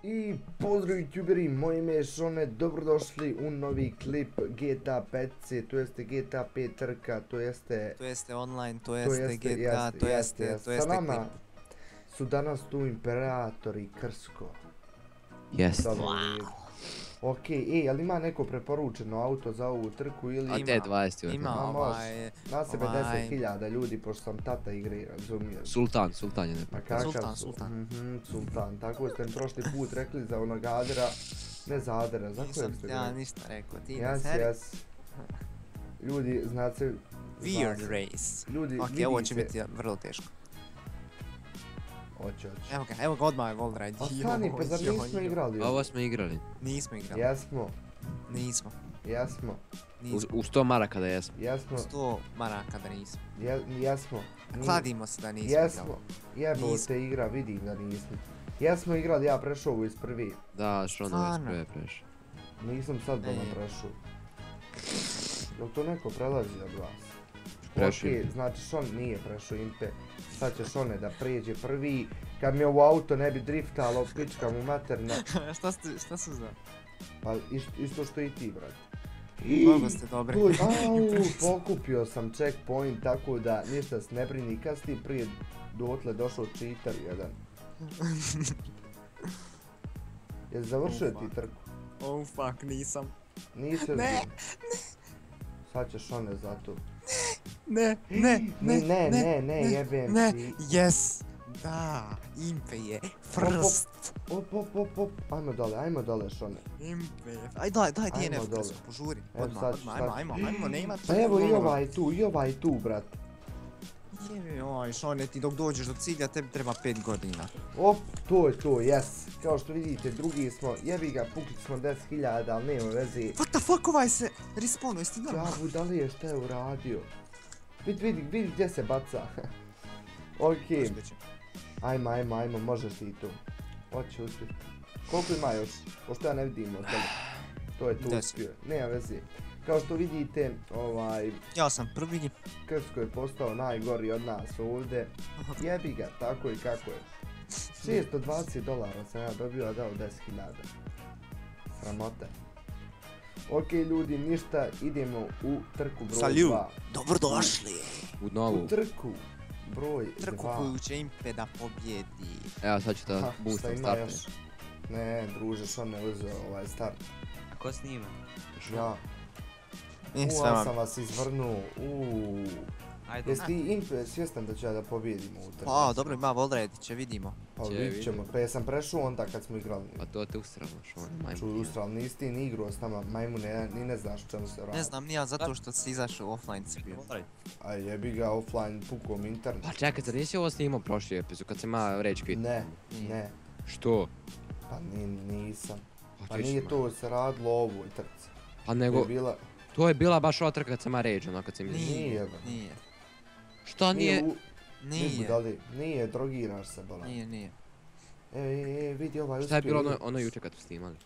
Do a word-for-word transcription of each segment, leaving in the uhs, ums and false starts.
I pozdrav youtuberi, moje ime je Šone, dobrodošli u novi klip G T A pet, to jeste G T A pet trka, to jeste... To jeste online, to jeste G T A, to jeste, to jeste klip. Su danas tu Imperatori Krsko. Jest. Wow. Ok, ej, ali ima neko preporučeno auto za ovu trku ili... A te dvadeset Ima, ima. ovaj... Na sebe deset hiljada ljudi, pošto sam tata igri, razumijem. Sultan, Sultan je Ma neko. kakav Sultan, su- Sultan. Mhm, Sultan, tako ste mi prošli put rekli za onog Adera, ne za Adera, za kojeg Nisam ste ja rekli? ništa rekao, ti na Jes, seri. jes. Ljudi, znate... Weird zna se. race. Ljudi, Ok, ovo će vidite- biti vrlo teško. Oće, oće. Evo ga, evo ga odmah je wall ride. A stani, pa zar Joj, nismo joj. igrali? Ovo smo igrali. Nismo igrali. Jesmo, Nismo. jesmo, U, Nismo. u sto maraka da jesmo. jesmo, sto maraka da nismo. je- jesmo. Ni- Kladimo se da nismo Jesmo, igrali. jebo Nismo. te igra, vidim da nismo. Jesmo igrali, ja prešao ovo iz prvi. Da, Šono je Stvarno? sprve preš. Nisam sad da Ej. prešao. Jel to neko prelazi od vas? Prešao. Ok, znači Šon nije prešao Impe. Sad će Šone da pređe prvi. Kad mi ovo auto ne bi driftalo, pička mu materna. Šta ste, šta su za? Pa isto, isto što i ti, brate. Mnogo ste dobri. Tuj, au, pokupio sam checkpoint, tako da ništa se ne brini. Kad si ti prije dotle došao cheater jedan? Jesi završio Ufa. ti trku? Oh fuck, nisam. Nisi Ne, ozbiljno. Sad ćeš one za to. Ne, ne, Ne, ne, ne, ne, ne, jebem ne, ti. yes. Da, Impe je first. Op, op, op, op, ajmo dole, ajmo dole Šone. Impe je... Aj daj, daj ti Ajmo je dole. nešto, požuri. Evo Odmah, sad, odmah, sad. ajmo, ajmo, ajmo, ne ima... Pa evo i ovaj tu, i ovaj tu, brat. Jebe, oj, Šone, ti dok dođeš do cilja, tebi treba pet godina. Op, to je to, yes. Kao što vidite, drugi smo, jebi ga, pukli smo deset hiljada, ali nema veze. What the fuck, ovaj se respawnuje, jesi ti Ja, normalno? budalije, šta je uradio? Vidi, vidi, vidi gdje se baca. Okej, ajmo, ajmo, ajmo, možeš ti tu. Hoće uspjeti. Koliko ima još? Pošto ja ne vidim od tebe. To je tu Deset. uspio. Nema veze. Kao što vidite, ovaj, Ja sam prvi. Krsko je postao najgori od nas ovdje. Jebi ga, tako i kako je. šesto dvadeset dolara sam ja dobio, a dao deset hiljada. Sramota. Ok ljudi, ništa, idemo u trku broj Salut. dva. Dobrodošli. U U novu. trku broj Trku dva. koju će Impe da pobjedi. Evo sad ću Ha, da šta boostam ima starte. još? Ne, druže, što ne uzeo ovaj start. A ko snima? Ja, I u, sve ja vam. sam vas izvrnuo, uuu. Ajde. Jesi ti Impe svjestan da ću ja da pobjedim u trku? Pa, dobro ima wall ride, će vidimo. Pa Će, vidit ćemo, vidimo. pa jesam prešao onda kad smo igrali. Pa to te ustralo, Šono, majmo. Čuj, ustral, nisi ti ni igrao s nama, majmune, ni ne znaš o čemu se radi. Ne znam, nija zato što si izašao offline si bio. A jebi ga offline, pukom internet. Pa čekaj, zar nisi ovo snimao prošli epizod kad sam ima reći kvit? Ne, Nije. ne, Što? pa ni, nisam. Pa ti si nije ma- to se radilo o ovoj trci. Pa To je nego, bila... to je bila baš ova trka kad sam ima reći, ono kad sam... Nije, Nije, ba. nije, Šta nije? u- Nije nije, budali, nije, drogiraš se, bola. nije, nije. E, e, e, vidi ovaj Šta je uspio, bilo ono, vidi. ono juče kad smo snimali?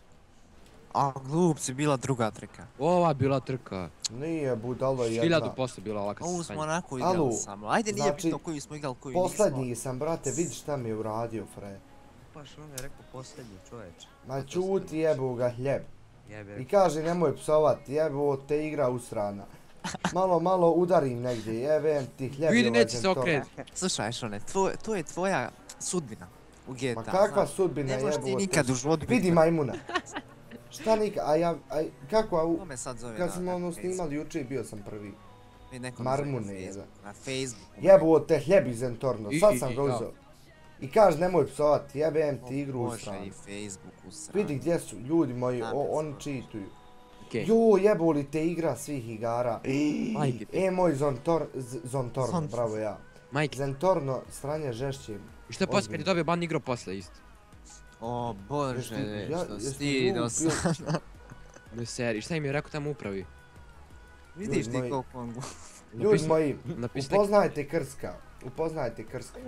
A glup si, bila druga trka. Ova bila trka. Nije budalo jedna. Hiljadu posto bila ova kad Ovu se smo spanji. onako Alu, igrali samo. Ajde, nije znači, bitno koju smo igrali, koju nismo. Poslednji sam, brate, vidi šta mi je uradio, fre. Pa što on je rekao posljednji čovječ. Ma čuti jebu ga hljeb. Jebe. I kaže nemoj psovat, jebo te igra usrana. Malo, malo udarim negdje, jebem ti hljeb. Vidi, je ovaj neće se zentor. okret. Slušaj, Šone, tvoj, to je tvoja sudbina u G T A. Ma kakva znaš. sudbina Ne možeš jebo. ti nikad u životu biti Vidi prvi. majmuna. Šta nika, a ja, a kako, a u, Ko me sad zove kad na- smo na ono Facebooku? snimali juče bio sam prvi. Vidi, neko me Marmune zove na jedan. Facebooku, Na Facebooku. Jebo te hljeb iz Zentorno, I- sad i- sam i- ga da. uzeo. I kaže nemoj psovat, jebem O ti igru Bože, usranu. i Facebook usran. Vidi gdje su ljudi moji, Znam o, te oni sad. čituju. Okej. Jo, jebo li te igra svih igara. Majke ti. E, moj Zontor, Z- Zontorno, Zon- bravo ja. Majke, Zentorno, stranje žešće. i što je poslije kad je dobio ban igro posle isto? O Bože, Jesi- ja- što jesi si ti glup, dosadno. Ne seri, šta im je rekao tamo u upravi? Vidiš Ljudi ti moji. koliko on gu... Ljudi Napisao- moji, napisao neki- upoznajte Krska. Upoznajte Krska.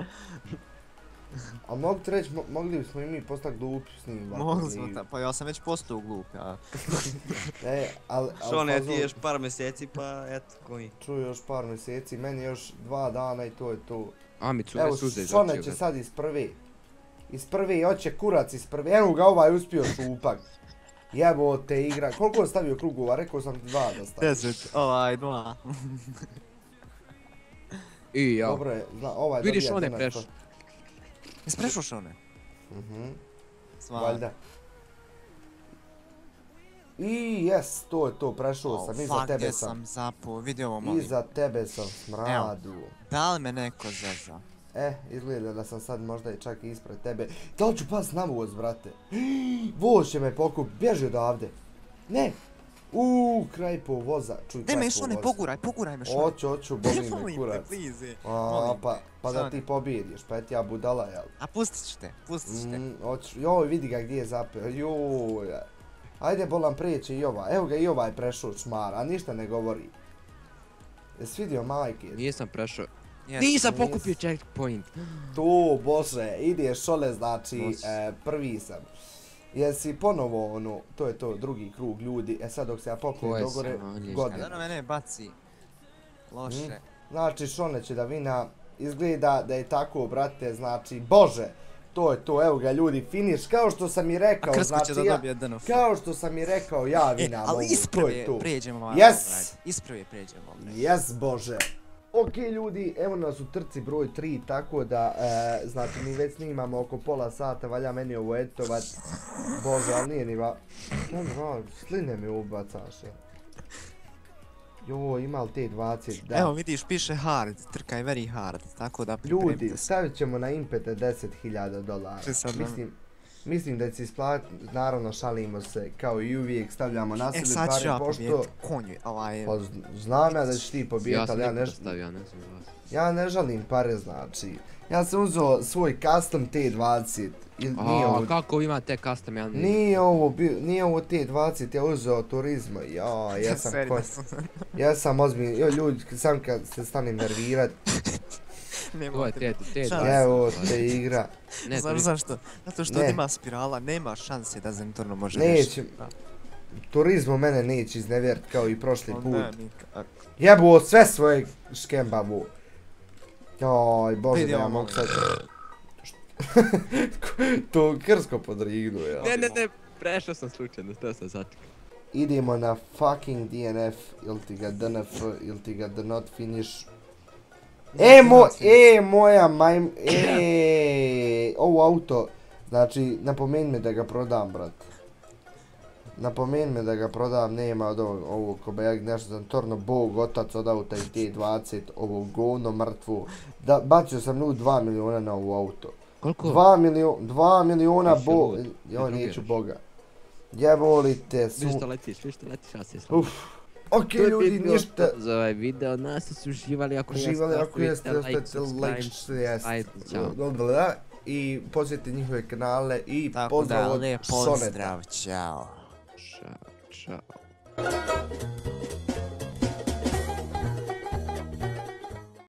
A mogu ti reći, mo- mogli bismo i mi postati glupi s njim. ovako, Mogli smo i- ta, pa ja sam već postao glup, ja. E, al, al, Što ne, ti fazon- još par mjeseci pa eto koji. Čuj još par mjeseci, meni još dva dana i to je to. A mi cure Evo, suze iz Šone očiju. će kad- sad iz prve. Iz prve, hoće kurac iz prve. Evo ga ovaj uspio šupak. Jebo te igra. Koliko je stavio krugova? Rekao sam ti dva da stavio. Deset, ovaj, dva. I ja. Dobro je, zna, ovaj Vidiš dobija one danas prešao. to. Jesi prešao Šone? Mhm, Sva. valjda. I jes, to je to, prešao sam, iza Fuck, tebe gdje sam. sam zapo, vidio ovo molim. Iza tebe sam smradu. Da li me neko zeza? E, izgleda da sam sad možda i čak i ispred tebe. Da li ću pas na voz, brate? Voz će me pokupit, bježi odavde. Ne! Uuu, kraj po voza. Čuj, Ne kraj me po Šone, voza. poguraj, poguraj me Šone. Hoću, hoću, boli me Molim te, kurac. please. A, Molim. pa, pa da Šone. ti pobjediš, pa je ti ja budala, jel? A pustit ću te, pustit ću te. Mm, hoću, joj, vidi ga gdje je zapeo, joj. Ajde, bolam prijeći i ovaj, evo ga i ovaj prešao čmar, a ništa ne govori. Jesi vidio majke? Nisam prešao. Jes. Nisam nis- pokupio checkpoint. Tu, bože, ideš šole, znači, Bože. e, prvi sam. Jesi ponovo ono, to je to, drugi krug ljudi, e sad dok se ja popnem Koje dogore, sam, ali godine. Dobro mene baci. Loše. Znači, Šone će da vina, izgleda da je tako, brate, znači, bože, to je to, evo ga ljudi, finiš, kao što sam i rekao, A Krsko znači će da ja, dobije D N F. kao što sam i rekao, ja E, vinam ali ovu, to isprve je to. pređemo ovaj Yes! obrad. Isprve pređemo obrad. Jes, bože. Ok ljudi, evo nas u trci broj tri, tako da, e, znači mi već snimamo oko pola sata, valja meni ovo editovat. Bože, ali nije ni va... Ne, no, sline mi ubacaš, je. Joj, ima li te dvadeset, da. Evo vidiš, piše hard, trka je very hard, tako da Ljudi, pripremite se. stavit ćemo na impete deset hiljada dolara. Ti sad nam- Mislim, mislim da će se isplatiti, naravno šalimo se, kao i uvijek, stavljamo na E sebe sad ću pare, ja pošto... pobijediti konju, ovaj... Pa z- znam ja da ćeš ti Ja pobijeti, sam ali ja ne, nikada stavio, ja ne znam vas. ja ne žalim pare, znači. Ja sam uzeo svoj custom T dvadeset. Ili nije A, ovo, kako vi imate custom, ja ne znam. nije ovo, bio- nije ovo T dvadeset, ja uzeo turizma. Ja, ja sam Seri ko... da sam- Ja sam ozbiljno, jo ljudi, sam kad se stanem nervirat, To je Nemojte me. te, te, Šalim te. evo te igra. Ne, Znaš to zašto? Zato što Ne. ovdje ima spirala, nema šanse da Zentorno može Neće. riješiti. Turizmo mene neće iznevjert kao i prošli O, put. ne, nikak. Jebo sve svoje škembavu. Joj, bože Vidi da ja ovo, mogu molim. sad... to Krsko podrignu, ja. Ne, ne, ne, prešao sam slučajno, to sam sačekao. Idemo na fucking D N F, ili ti ga D N F, ili ti ga do not finish. E, mo, e, moja majm, e, ovo auto, znači, napomeni me da ga prodam, brat. Napomeni me da ga prodam, nema od ovog, ovog kobajag, nešto sam torno bog, otac od auta i T dvadeset, ovo govno mrtvo. Da, bacio sam nu dva miliona na ovo auto. Koliko? Dva miliona, dva miliona Više bo... lud. Joj, Ne neću drugiraš. boga. Jevolite, su... Vi što letiš, vi što letiš, ja se slavim. Uf. Ok ljudi, ništa. Za ovaj video, nas su uživali, ako Uživali, jeste, ako jeste, ostavite ostavite subscribe. like, jest. Ajde, čao. Blablabla. I posjetite njihove kanale i Tako pozdrav da, od lijep Soneta. pozdrav, ćao. Čao, čao.